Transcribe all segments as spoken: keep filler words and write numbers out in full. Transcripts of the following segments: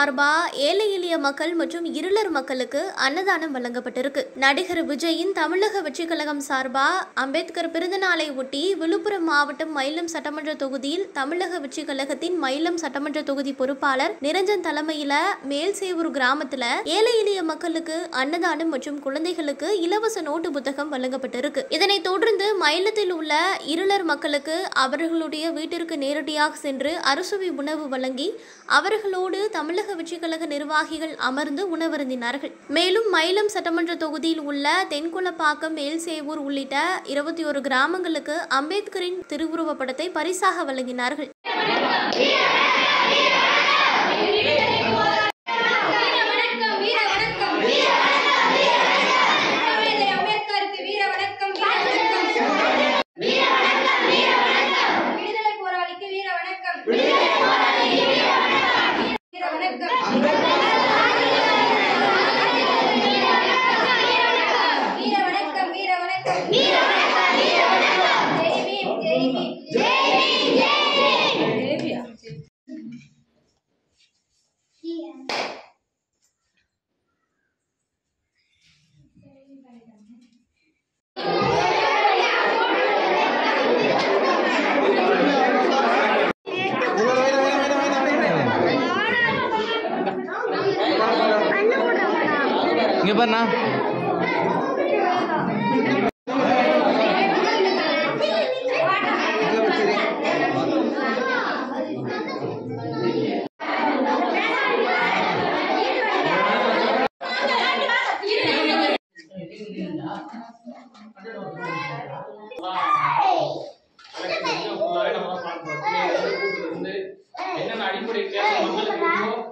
சார்பா ஏழை எளிய மக்கள் மற்றும் இருளர் மக்களுக்கு அன்னதானம் வழங்கப்பட்டிருக்கு. நடிகர் விஜயின் தமிழக வெற்றி கழகம் சார்பா அம்பேத்கர் பிறந்த நாளை ஒட்டி விழுப்புரம் மாவட்டம் மயிலம் சட்டமன்ற தொகுதியில் தமிழக வெற்றி கழகத்தின் மயிலம் சட்டமன்ற தொகுதி பொறுப்பாளர் நிரஞ்சன் தலைமையில மேல்சேவூர் கிராமத்துல ஏழை எளிய மக்களுக்கு அன்னதானம் மற்றும் குழந்தைகளுக்கு இலவச நோட்டு புத்தகம் வழங்கப்பட்டிருக்கு. இதனைத் தொடர்ந்து மயிலத்தில் உள்ள இருளர் மக்களுக்கு அவர்களுடைய வீட்டிற்கு நேரடியாக சென்று அறுசுவை உணவு வழங்கி அவர்களோடு தமிழக வெற்றி கழக நிர்வாகிகள் அமர்ந்து உணவருந்தினார்கள். மேலும் மயிலம் சட்டமன்ற தொகுதியில் உள்ள தென்குளப்பாக்கம், மேல்சேவூர் உள்ளிட்ட இருபத்தி ஒரு கிராமங்களுக்கு அம்பேத்கரின் திருவுருவ படத்தை பரிசாக வழங்கினார்கள். இங்க பாருண்ணா, என்னென்ன அடிப்படை தேவை மக்களுக்கு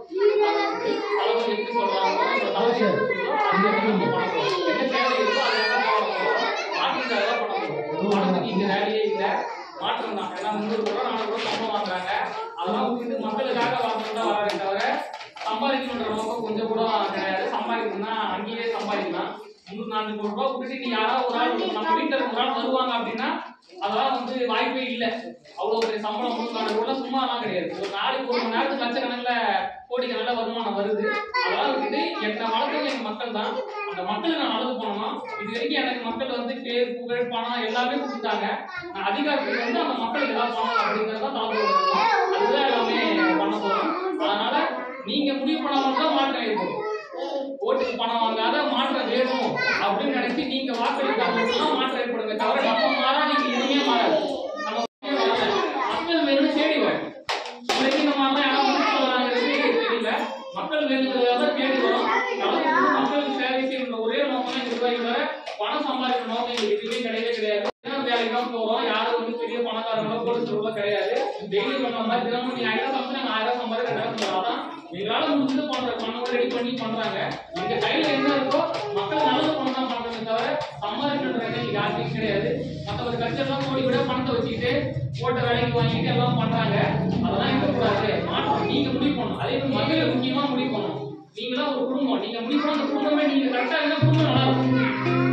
இந்த வேலையே இல்லை, மாற்றம் தான். ஏன்னா முன்னூறு ரூபா நானூறு ரூபா சம்பளம் வாங்குறாங்க. அதெல்லாம் விட்டு மக்களுக்காக வாங்கணும் தான் வராங்க தவிர சம்பாதிக்கணுன்ற நோக்கம் கொஞ்சம் கூட கிடையாது. சம்பாதிக்கணும்னா அங்கேயே சம்பாதிக்கலாம். முன்னூறு நானூறு ரூபா விட்டுட்டு நீ யாராவது ஒரு ஆள் நம்ம வீட்டில் ஒரு ஆள் வருவாங்க அப்படின்னா அதெல்லாம் வந்து வாய்ப்பே இல்லை. அவ்வளோ பெரிய சம்பளம் முன்னூறு நானூறு ரூபா சும்மாலாம் கிடையாது. ஒரு நாளைக்கு ஒரு மணி நேரத்துக்கு லட்சக்கணக்கில் கோடிக்கணக்கில் வருமானம் வருது. அதெல்லாம் விட்டுட்டு என்னை வளர்க்கறது எங்கள் மக்கள் தான். அந்த மக்களுக்கு நான் நல்லது பண்ணணும். இது வரைக்கும் எனக்கு மக்கள் வந்து பேர், புகழ், பணம் எல்லாமே கொடுத்தாங்க. நான் அதிகாரத்துக்கு வந்து அந்த மக்களுக்கு ஏதாவது பண்ணணும் அப்படிங்கிறது தான் தலைவர். அதுதான் எல்லாமே பண்ண போறோம். அதனால நீங்க முடிவு பண்ணாம தான் மாற்றம் இருக்கும். ஓட்டுக்கு பணம் வாங்காத மாற்றம் வேணும் அப்படின்னு நினைச்சு நீங்க வாக்களிக்காம மாற்றம் ஏற்படுங்க தவிர நம்ம மாறா நீங்க எதுவுமே மாறாது. நம்ம மக்கள் வேணும்னு தேடி வரும். இந்த மாதிரிலாம் யாரும் தெரியல. மக்கள் வேணுங்கிறத தேடி வரும். மக்களுக்கு சேவை செய்யற ஒரே நோக்கம் நிர்வாகி வர பணம் சம்பாதிக்கிற நோக்கம் எதுவுமே கிடையவே கிடையாது. வேலைக்கு தான் போறோம். யாரும் வந்து பெரிய பணக்காரங்களோ போலீஸ்களோ கிடையாது. டெய்லி பண்ண மாதிரி தினமும் நீ ஆயிரம் சம்பளம் ஆயிரம் சம்பாதி ரெண்டாயிரம் சம்பாதான் எங்களால முடிஞ்சது பண்ற பணம் ரெடி பண்ணி பண்றாங்க. எங்க கையில என்ன இருக்கோ மக்கள் நல்லது பண்ண தான் பண்றாங்க தவிர சம்பாதிக்கின்ற யாருக்கும் கிடையாது. மற்ற ஒரு கட்சியெல்லாம் கோடி விட பணத்தை வச்சுக்கிட்டு போட்ட வேலைக்கு வாங்கிட்டு எல்லாம் பண்றாங்க. அதெல்லாம் இருக்கக்கூடாது. மாற்றம் நீங்க முடிவு பண்ணணும். அதே மாதிரி மகளிர் முக்கியமா முடிவு பண்ணணும். நீங்களாம் ஒரு குடும்பம், நீங்க முடிவு பண்ண குடும்பமே நீங்க கரெக்டா இருந்தா குடும்பம் நல்லா இருக்கும்.